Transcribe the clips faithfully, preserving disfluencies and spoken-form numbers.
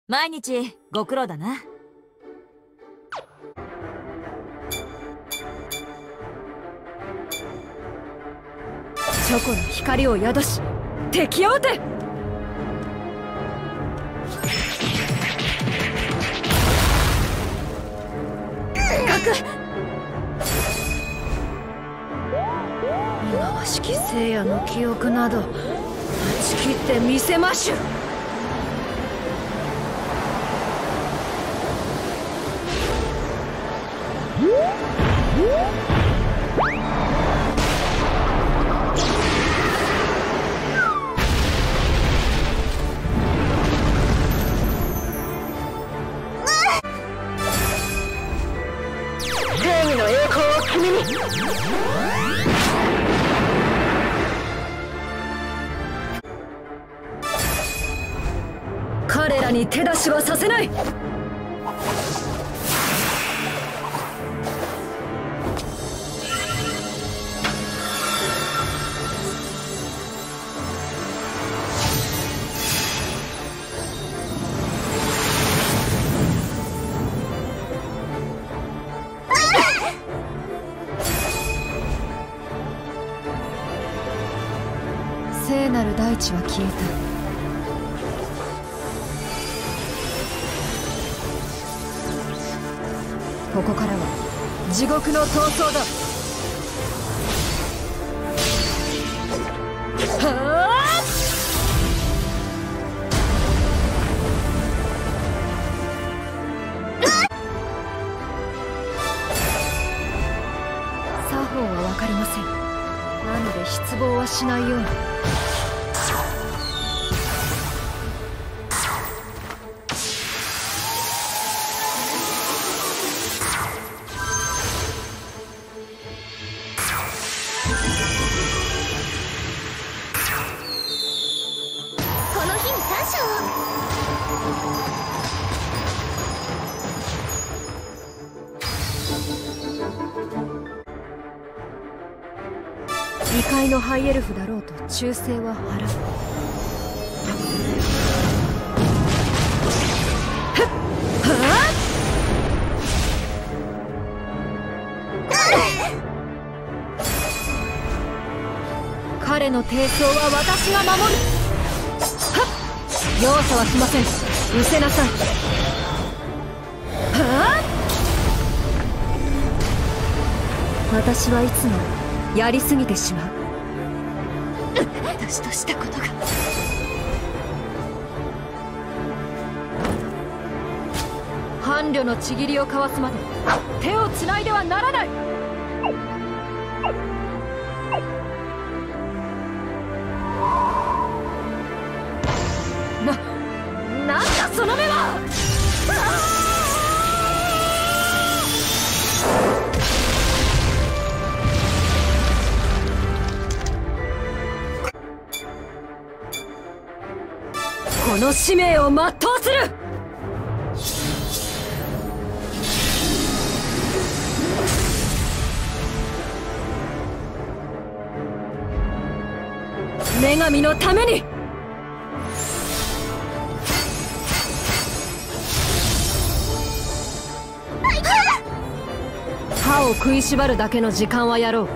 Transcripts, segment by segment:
毎日ご苦労だな。 チョコの光を宿し敵を撃て。忌まわしき聖夜の記憶など断ち切ってみせましゅ。正義の栄光を君に。彼らに手出しはさせない。聖なる大地は消えた。ここからは地獄の闘争だ。はあ！作法は分かりません。なので失望はしないように。異界のハイエルフだろうと忠誠は払う。彼の低層は私が守る。はっ！容赦はしません。見せなさい。はっ！私はいつもやりすぎてしまう。私としたことが。伴侶のちぎりを交わすまで手をつないではならない。な、なんだその目は！この使命を全うする。女神のために。歯を食いしばるだけの時間はやろう。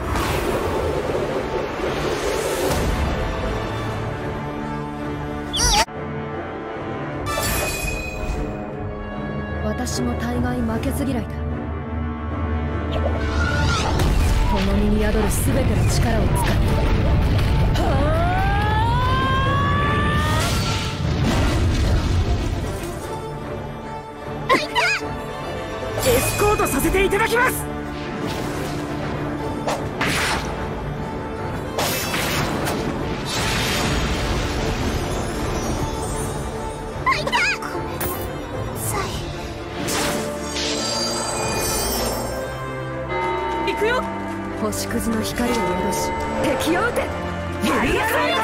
私も大概負けず嫌いだ。この身に宿る全ての力を使って。 エスコートさせていただきます。行くよ。 星屑の光を宿し敵を撃て。 やりなさいよ。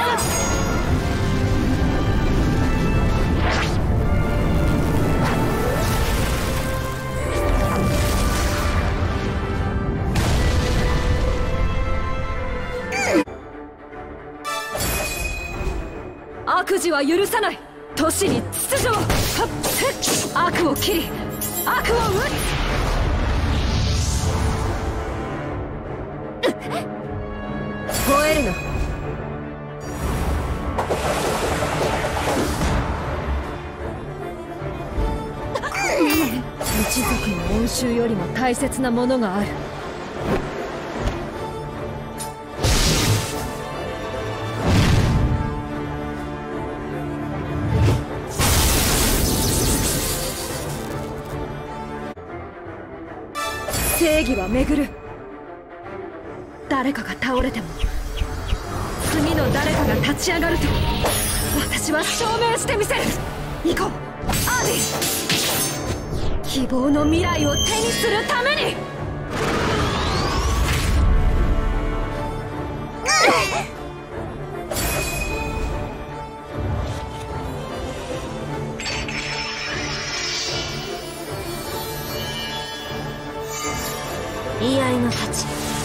悪事は許さない。 都市に秩序を。はっ悪を切り悪を打つ。吠えるな。一族の恩衆よりも大切なものがある。正義は巡る。誰かが倒れても次の誰かが立ち上がると私は証明してみせる。行こうアーディ。希望の未来を手にするために。 居合の太刀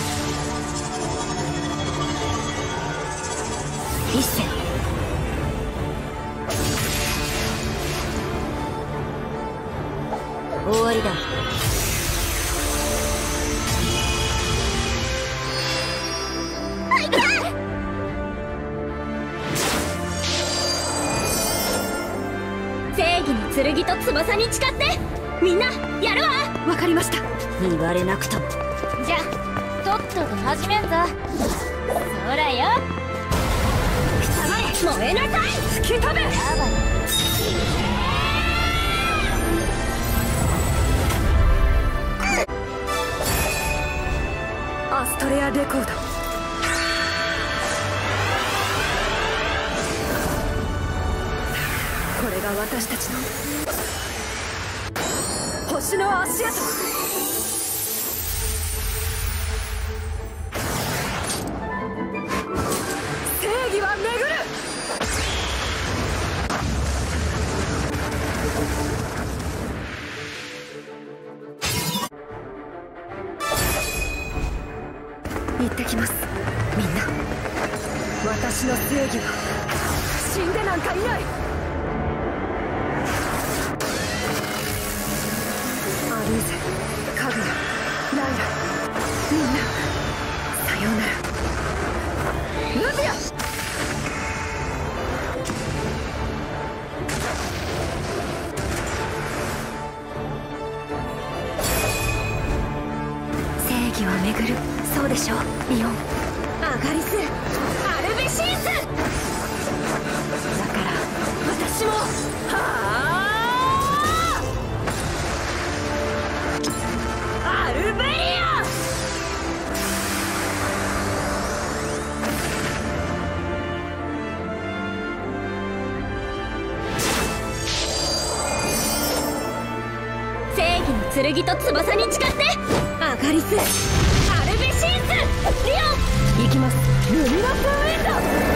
一戦。終わりだ。 正義の剣と翼に誓ってみんなやるわ。 わかりました。 言われなくとも。 じゃあとっとと始めんぞ。そらよ。くたばれ燃えなさい。 突き飛べ。アストレアレコード。これが私たちの星の足跡。正義は巡る。行ってきます。みんな私の正義は死んでなんかいない。アリーゼ、カグヤ、ライラ、みんなさようなら。ルビア。正義は巡る。そうでしょうリオン。アガリス、アルベシンス。だから私もはあアルベリア。 正義の剣と翼に誓ってアガリス、 アルベシンスリオン。 行きます。ルミナスウィンド。